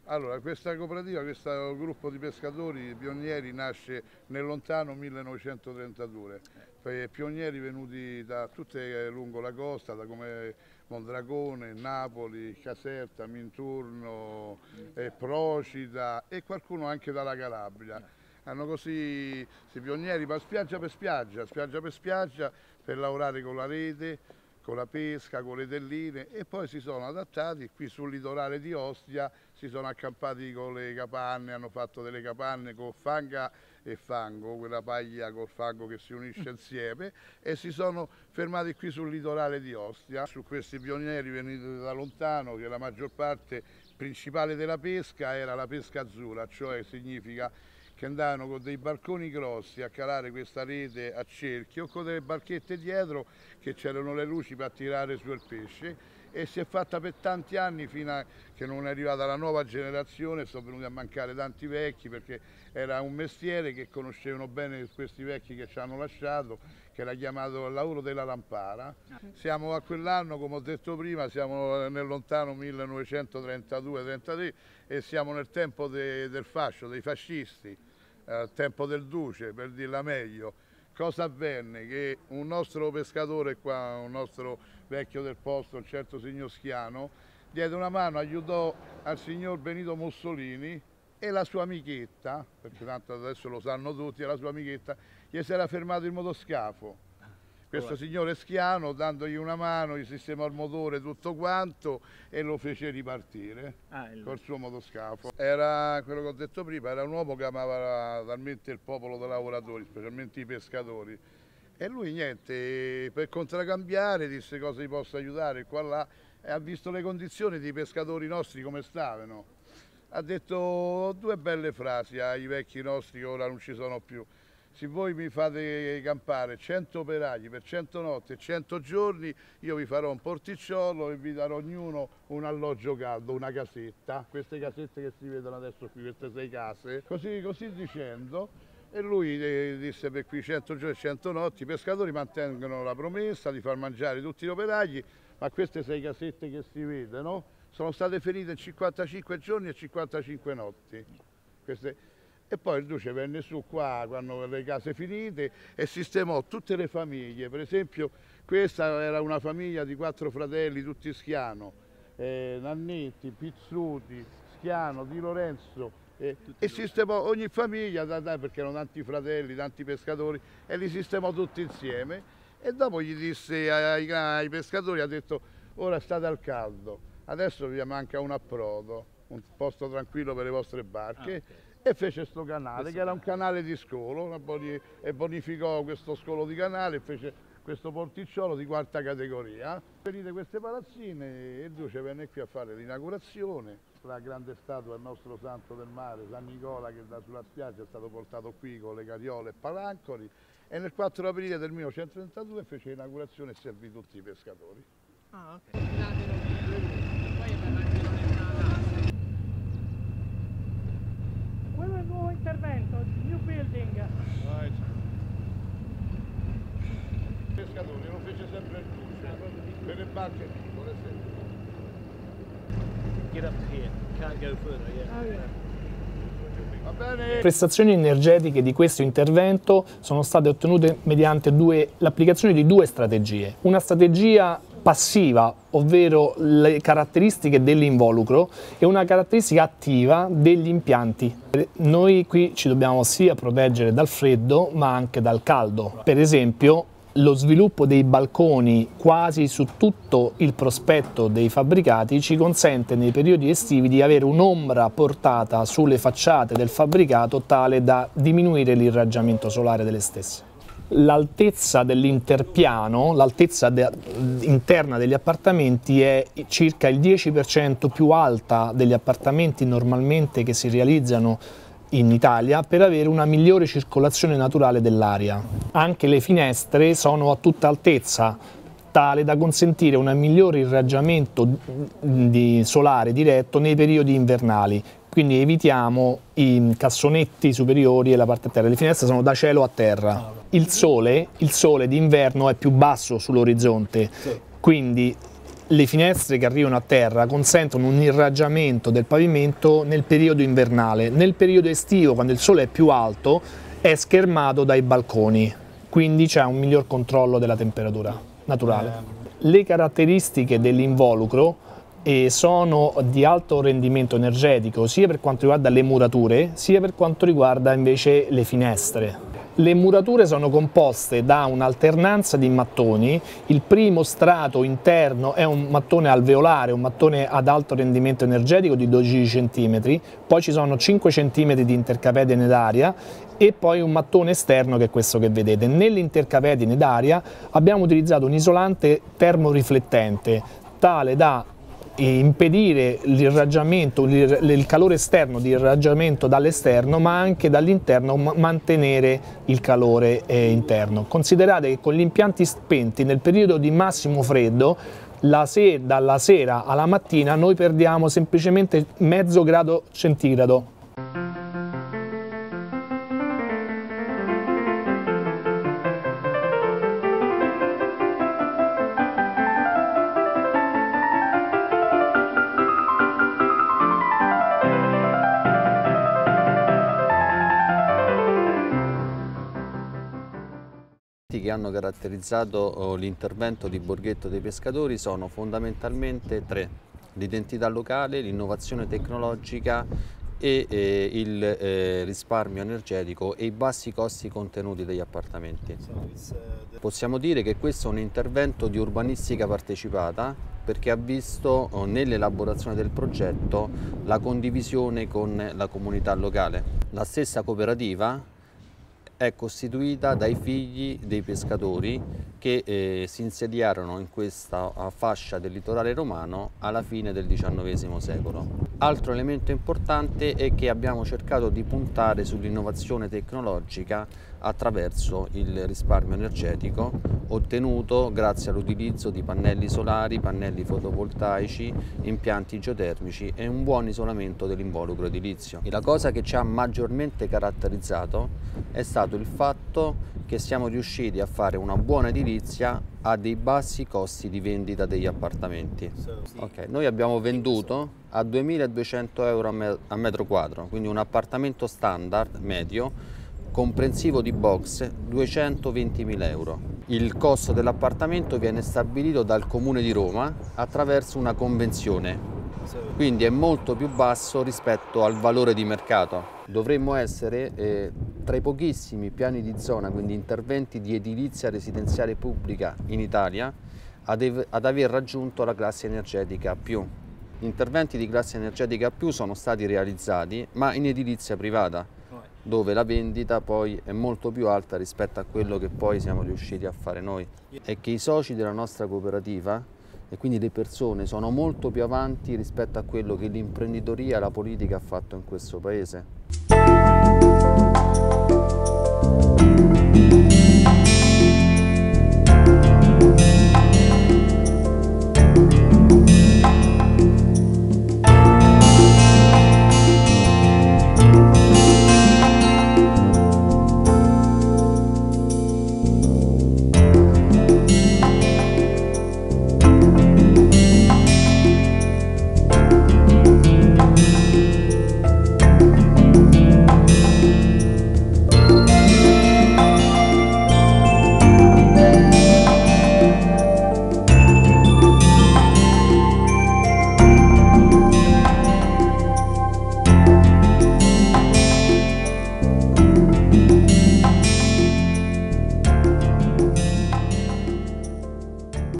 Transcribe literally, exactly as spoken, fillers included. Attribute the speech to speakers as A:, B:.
A: Allora, questa cooperativa, questo gruppo di pescatori pionieri nasce nel lontano millenovecentotrentadue. Pionieri venuti da tutte lungo la costa, da come Mondragone, Napoli, Caserta, Minturno, eh, Procida e qualcuno anche dalla Calabria. Hanno così questi pionieri, ma spiaggia per spiaggia, spiaggia per spiaggia, per lavorare con la rete, con la pesca, con le telline, e poi si sono adattati qui sul litorale di Ostia, si sono accampati con le capanne, hanno fatto delle capanne con fanga e fango, quella paglia col fango che si unisce insieme, e si sono fermati qui sul litorale di Ostia. Su questi pionieri venuti da lontano, che la maggior parte principale della pesca era la pesca azzurra, cioè significa che andavano con dei barconi grossi a calare questa rete a cerchio, con delle barchette dietro che c'erano le luci per tirare su il pesce, e si è fatta per tanti anni fino a che non è arrivata la nuova generazione. Sono venuti a mancare tanti vecchi, perché era un mestiere che conoscevano bene questi vecchi che ci hanno lasciato, che era chiamato il lavoro della lampara. Siamo a quell'anno, come ho detto prima, siamo nel lontano millenovecentotrentadue trentatré e siamo nel tempo de, del fascio, dei fascisti, al tempo del Duce, per dirla meglio. Cosa avvenne? Che un nostro pescatore qua, un nostro vecchio del posto, un certo signor Schiano, diede una mano, aiutò al signor Benito Mussolini, e la sua amichetta, perché tanto adesso lo sanno tutti, la sua amichetta, gli si era fermato il motoscafo. Questo signore Schiano, dandogli una mano, gli sistemò il motore, tutto quanto, e lo fece ripartire ah, il... col suo motoscafo. Era quello che ho detto prima, era un uomo che amava talmente il popolo dei lavoratori, specialmente i pescatori. E lui niente, per contraccambiare disse cosa gli possa aiutare qua là, e ha visto le condizioni dei pescatori nostri come stavano. Ha detto due belle frasi ai vecchi nostri che ora non ci sono più. Se voi mi fate campare cento operai per cento notti e cento giorni, io vi farò un porticciolo e vi darò ognuno un alloggio caldo, una casetta. Queste casette che si vedono adesso qui, queste sei case. Così, così dicendo, e lui disse per qui cento giorni e cento notti, i pescatori mantengono la promessa di far mangiare tutti gli operai, ma queste sei casette che si vedono sono state finite in cinquantacinque giorni e cinquantacinque notti. Queste... E poi il Duce venne su qua quando le case finite e sistemò tutte le famiglie. Per esempio questa era una famiglia di quattro fratelli, tutti Schiano, eh, Nannetti, Pizzuti, Schiano, Di Lorenzo, eh, e sistemò ogni famiglia, da, da, perché erano tanti fratelli, tanti pescatori, e li sistemò tutti insieme. E dopo gli disse ai, ai pescatori, ha detto: ora state al caldo, adesso vi manca un approdo, un posto tranquillo per le vostre barche. Ah, okay. E fece questo canale, questo che era un canale di scolo, e bonificò questo scolo di canale e fece questo porticciolo di quarta categoria. Venite queste palazzine, il Duce venne qui a fare l'inaugurazione, la grande statua del nostro santo del mare, San Nicola, che da sulla spiaggia è stato portato qui con le carriole e palancoli, e nel quattro aprile del millenovecentotrentadue fece l'inaugurazione e servì tutti i pescatori.
B: Ah, ok. Quello è il nuovo intervento, new building.
A: Right. Il pescatore lo fece sempre il Duce, per le barche piccole sempre.
C: Get up to here, can't go further, yeah.
B: Oh, yeah.
A: Va bene.
D: Le prestazioni energetiche di questo intervento sono state ottenute mediante l'applicazione di due strategie. Una strategia passiva, ovvero le caratteristiche dell'involucro, e una caratteristica attiva degli impianti. Noi qui ci dobbiamo sia proteggere dal freddo ma anche dal caldo. Per esempio, lo sviluppo dei balconi quasi su tutto il prospetto dei fabbricati ci consente nei periodi estivi di avere un'ombra portata sulle facciate del fabbricato tale da diminuire l'irraggiamento solare delle stesse. L'altezza dell'interpiano, l'altezza de interna degli appartamenti è circa il dieci per cento più alta degli appartamenti normalmente che si realizzano in Italia, per avere una migliore circolazione naturale dell'aria. Anche le finestre sono a tutta altezza, tale da consentire un migliore irraggiamento di solare diretto nei periodi invernali. Quindi evitiamo i cassonetti superiori e la parte a terra. Le finestre sono da cielo a terra. Il sole, il sole d'inverno è più basso sull'orizzonte, quindi le finestre che arrivano a terra consentono un irraggiamento del pavimento nel periodo invernale. Nel periodo estivo, quando il sole è più alto, è schermato dai balconi, quindi c'è un miglior controllo della temperatura naturale. Le caratteristiche dell'involucro eh, sono di alto rendimento energetico sia per quanto riguarda le murature, sia per quanto riguarda invece le finestre. Le murature sono composte da un'alternanza di mattoni. Il primo strato interno è un mattone alveolare, un mattone ad alto rendimento energetico di dodici centimetri, poi ci sono cinque centimetri di intercapedine d'aria e poi un mattone esterno che è questo che vedete. Nell'intercapedine d'aria abbiamo utilizzato un isolante termoriflettente tale da impedire l'irraggiamento, il calore esterno di irraggiamento dall'esterno, ma anche dall'interno mantenere il calore interno. Considerate che con gli impianti spenti nel periodo di massimo freddo, la se dalla sera alla mattina noi perdiamo semplicemente mezzo grado centigrado.
E: Che hanno caratterizzato l'intervento di Borghetto dei Pescatori sono fondamentalmente tre: l'identità locale, l'innovazione tecnologica e eh, il eh, risparmio energetico e i bassi costi contenuti degli appartamenti. Possiamo dire che questo è un intervento di urbanistica partecipata, perché ha visto oh, nell'elaborazione del progetto la condivisione con la comunità locale. La stessa cooperativa è costituita dai figli dei pescatori che eh, si insediarono in questa fascia del litorale romano alla fine del diciannovesimo secolo. Altro elemento importante è che abbiamo cercato di puntare sull'innovazione tecnologica attraverso il risparmio energetico ottenuto grazie all'utilizzo di pannelli solari, pannelli fotovoltaici, impianti geotermici e un buon isolamento dell'involucro edilizio. E la cosa che ci ha maggiormente caratterizzato è stato il fatto che siamo riusciti a fare una buona edilizia a dei bassi costi di vendita degli appartamenti. Okay. Noi abbiamo venduto a duemiladuecento euro a metro quadro, quindi un appartamento standard medio comprensivo di box duecentoventimila euro. Il costo dell'appartamento viene stabilito dal Comune di Roma attraverso una convenzione, quindi è molto più basso rispetto al valore di mercato. Dovremmo essere eh, tra i pochissimi piani di zona, quindi interventi di edilizia residenziale pubblica in Italia, ad, ad aver raggiunto la classe energetica A più. Interventi di classe energetica A più sono stati realizzati, ma in edilizia privata, dove la vendita poi è molto più alta rispetto a quello che poi siamo riusciti a fare noi. E che i soci della nostra cooperativa e quindi le persone sono molto più avanti rispetto a quello che l'imprenditoria e la politica ha fatto in questo paese.